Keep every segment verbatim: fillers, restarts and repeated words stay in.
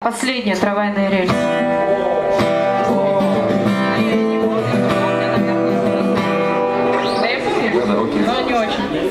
Последняя трамвайная рельса. Но не очень.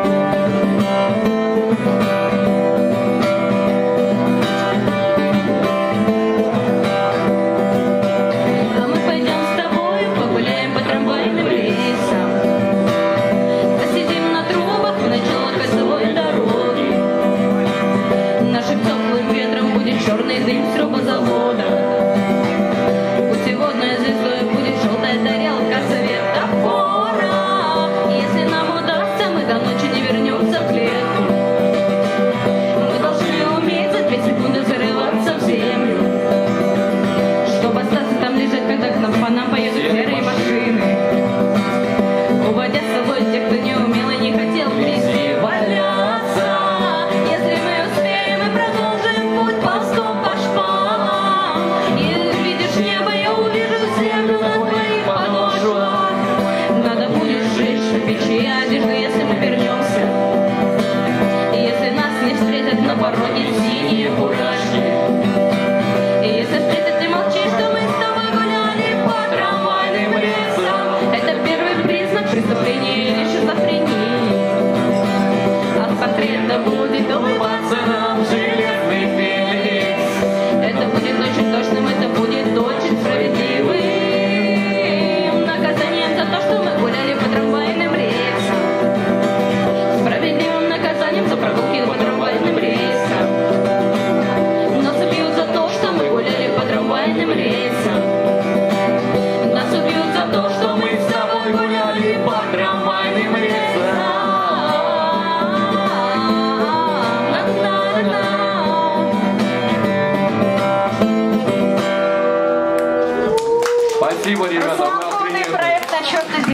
А мы пойдем с тобой, погуляем по трамвайным рельсам, посидим на трубах в начало кольцевой дороги. Нашим теплым ветром будет черный дым с трубозавода. Путеводной звездой будет желтая тарелка светофора. Если нам удастся, мы до ночи не вернемся в клетку. Мы должны уметь за две секунды зарываться в землю, чтобы остаться там лежать, когда к нам по нам поедут серые машины, уводя с собой тех, кто не умел и не хотел в грязи валяться. Если мы успеем, мы продолжим путь ползком по шпалам. И видишь небо, я увижу землю на твоих подошвах. Надо будет сжечь на печи одежду, если мы вернемся. И если нас не встретят на пороге синие фуражки. И если встретят, ты молчишь, что мы с тобой гуляли по трамвайным рельсам. Это первый признак преступления или шизофрении. От портрета будет улыбаться нам железный Феликс. Это будет очень точным, это будет очень справедливым наказанием за то, что мы гуляли по трамвайным рельсам. Справедливым наказанием за прогулки по трамвайным рельсам. Нас убьют за то, что мы гуляли по трамвайным рельсам. Нас убьют за то, что мы с тобой гуляли по трамвайным рельсам. Спасибо, ребята. Проект «Отчетность».